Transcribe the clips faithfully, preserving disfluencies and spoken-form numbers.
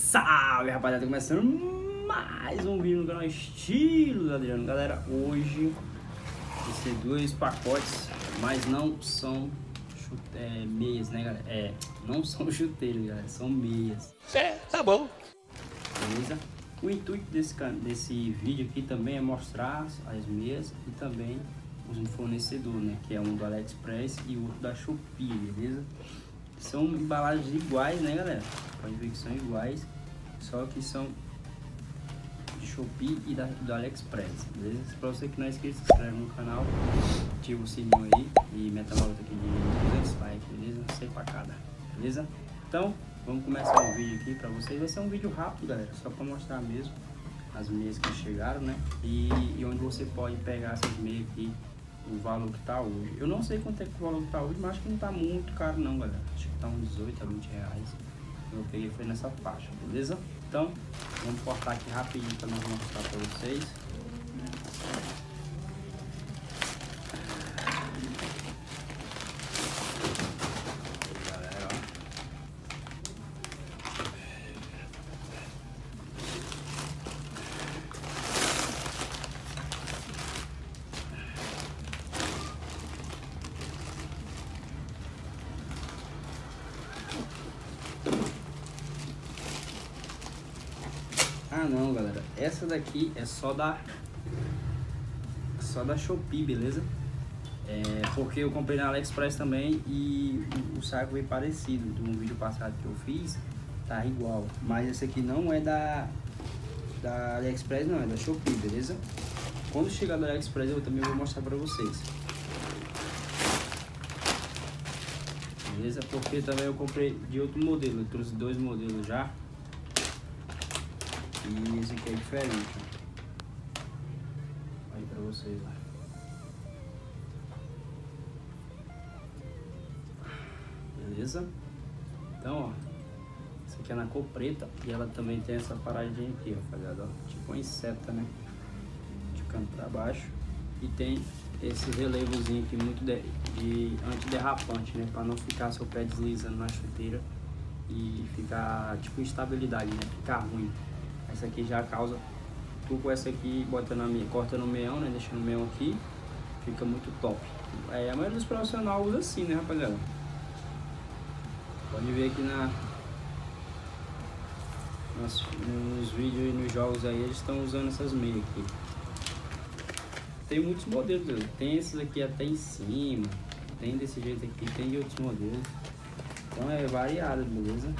Salve, rapaziada, começando mais um vídeo no canal Estilo Adriano. Galera, hoje vai ser dois pacotes, mas não são chute... é, meias, né, galera? É, não são chuteiros, galera, são meias. É, tá bom. Beleza? O intuito desse, desse vídeo aqui também é mostrar as meias e também os fornecedores, né? Que é um do AliExpress e o outro da Shopee, beleza? São embalagens iguais, né, galera? Pode ver que são iguais, só que são de Shopee e da, do AliExpress, beleza? Pra você que não é inscrito, se inscreve no canal, ativa o sininho aí e meta a volta aqui de duzentos likes, beleza? cem pra cada, beleza? Então, vamos começar o vídeo aqui pra vocês. Vai ser um vídeo rápido, galera, só pra mostrar mesmo as meias que chegaram, né? E, e onde você pode pegar essas meias aqui, o valor que tá hoje. Eu não sei quanto é que o valor que tá hoje, mas acho que não tá muito caro não, galera. Acho que tá uns dezoito a vinte reais. Eu peguei foi nessa faixa, beleza? Então, vamos cortar aqui rapidinho para nós mostrar para vocês. Galera, ó. Ah não, galera, essa daqui é só da só da Shopee, beleza? É porque eu comprei na AliExpress também e o, o saco veio parecido. Do vídeo passado que eu fiz tá igual, mas esse aqui não é da da AliExpress, não, é da Shopee, beleza? Quando chegar da AliExpress eu também vou mostrar pra vocês, beleza? Porque também eu comprei de outro modelo, eu trouxe dois modelos já. E esse aqui é diferente, ó. Aí pra vocês lá. Beleza? Então, ó, essa aqui é na cor preta e ela também tem essa paradinha aqui, ó, rapaziada, ó, tipo uma inseta, né? De canto pra baixo. E tem esse relevozinho aqui muito de, de antiderrapante, né? Pra não ficar seu pé deslizando na chuteira e ficar tipo instabilidade, né? Ficar ruim. Essa aqui já causa, tu com essa aqui bota na minha, corta no meião, né? Deixa no meião aqui, fica muito top. É, a maioria dos profissionais usa assim, né, rapaziada? Pode ver aqui na nos, nos vídeos e nos jogos aí, eles estão usando essas meias aqui. Tem muitos modelos, tem esses aqui até em cima, tem desse jeito aqui, tem de outros modelos. Então é variado, beleza?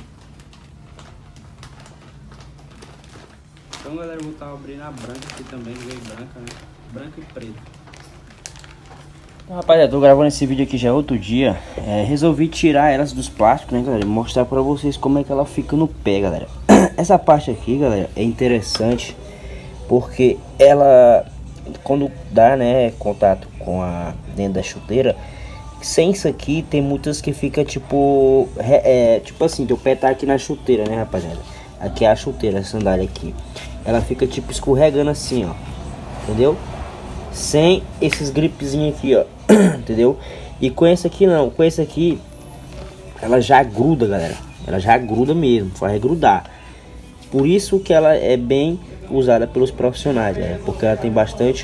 Então, galera, eu vou estar abrindo a branca aqui também, veio branca, né? Branca e preta. Então, rapaziada, tô gravando esse vídeo aqui já outro dia. É, resolvi tirar elas dos plásticos, né, galera? Mostrar pra vocês como é que ela fica no pé, galera. Essa parte aqui, galera, é interessante porque ela, quando dá, né, contato com a dentro da chuteira, sem isso aqui, tem muitas que fica tipo, é, tipo assim, teu pé tá aqui na chuteira, né, rapaziada? Aqui é a chuteira, a sandália aqui. Ela fica tipo escorregando assim, ó. Entendeu? Sem esses gripezinhos aqui, ó. Entendeu? E com esse aqui não. Com esse aqui, ela já gruda, galera. Ela já gruda mesmo. Vai grudar. Por isso que ela é bem usada pelos profissionais, né? Porque ela tem bastante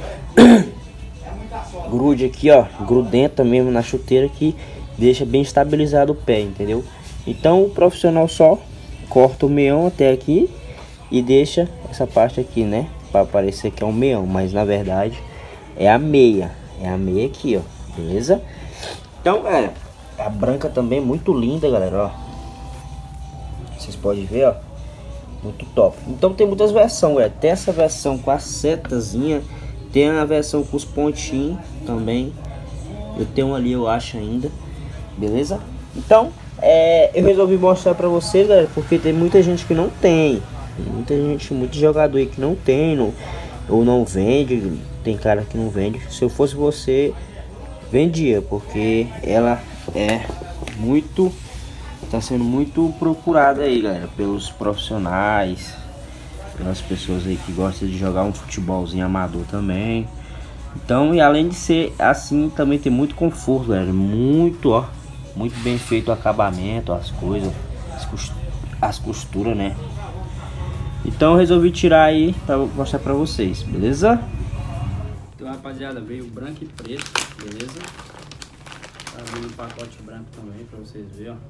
grude aqui, ó. Grudenta mesmo na chuteira, que deixa bem estabilizado o pé, entendeu? Então o profissional só corta o meião até aqui e deixa essa parte aqui, né, para parecer que é um meião, mas na verdade é a meia, é a meia aqui, ó, beleza? Então, galera, a branca também muito linda, galera, ó, vocês podem ver, ó, muito top. Então tem muitas versões, galera. Tem essa versão com a setazinha, tem a versão com os pontinhos também, eu tenho ali, eu acho ainda, beleza? Então É, eu resolvi mostrar pra vocês, galera, porque tem muita gente que não tem. Tem muita gente, muito jogador aí que não tem, não, ou não vende. Tem cara que não vende. Se eu fosse você, vendia, porque ela é muito, tá sendo muito procurada aí, galera, pelos profissionais, pelas pessoas aí que gostam de jogar um futebolzinho amador também. Então, e além de ser assim, também tem muito conforto, galera, muito, ó, muito bem feito o acabamento, as coisas, as, as costuras, né? Então eu resolvi tirar aí para mostrar para vocês, beleza? Então, rapaziada, veio branco e preto, beleza? Tá vindo um pacote branco também para vocês verem, ó.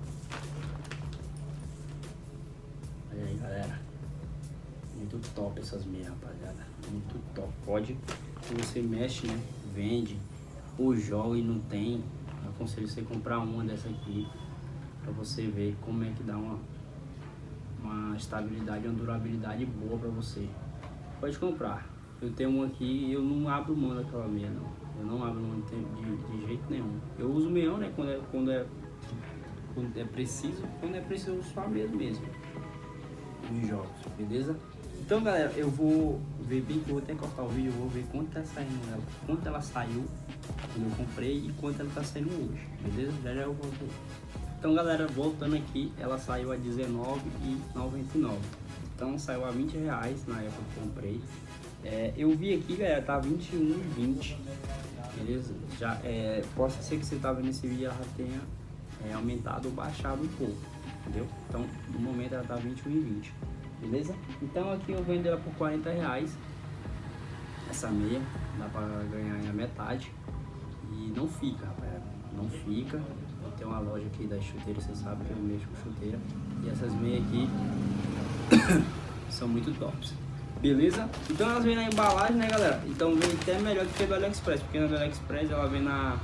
Olha aí, galera. Muito top essas meias, rapaziada. Muito top. Pode, se você mexe, né? Vende ou joga e não tem, eu aconselho você comprar uma dessa aqui para você ver como é que dá uma uma estabilidade, uma durabilidade boa para você. Pode comprar. Eu tenho uma aqui e eu não abro mão daquela meia, não. Eu não abro mão de, de, de jeito nenhum. Eu uso meião, né? Quando é, quando é, quando é preciso. Quando é preciso, eu uso só a meia mesmo. Nos jogos, beleza? Então, galera, eu vou ver bem que eu vou até cortar o vídeo. Eu vou ver quanto tá saindo ela, quanto ela saiu quando eu comprei e quanto ela tá saindo hoje, beleza? Já já eu vou ver. Então, galera, voltando aqui, ela saiu a dezenove reais e noventa e nove centavos. Então saiu a vinte reais na época que eu comprei. É, eu vi aqui, galera, tá vinte e um reais e vinte centavos. Beleza? Já, é, possa ser que você tá vendo esse vídeo, ela já tenha é, aumentado ou baixado um pouco, entendeu? Então, no momento ela tá vinte e um reais e vinte centavos. Beleza? Então aqui eu vendo ela por quarenta reais. Essa meia dá pra ganhar a metade. E não fica, rapaz. Não fica. Tem uma loja aqui das chuteiras, vocês sabem que eu mexo com chuteira. E essas meias aqui são muito tops. Beleza? Então elas vêm na embalagem, né, galera? Então vem até melhor do que a do AliExpress. Porque na do AliExpress ela vem na...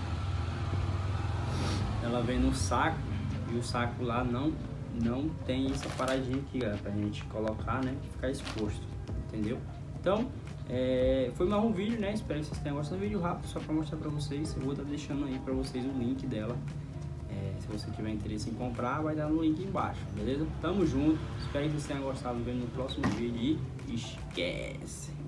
Ela vem no saco. E o saco lá não, não tem essa paradinha aqui, galera. Pra gente colocar, né? E ficar exposto. Entendeu? Então... É, foi mais um vídeo, né? Espero que vocês tenham gostado. Um vídeo rápido só para mostrar para vocês. Eu vou estar deixando aí para vocês o link dela. É, se você tiver interesse em comprar, vai dar no link embaixo, beleza? Tamo junto. Espero que vocês tenham gostado. Nos vemos no próximo vídeo e esquece!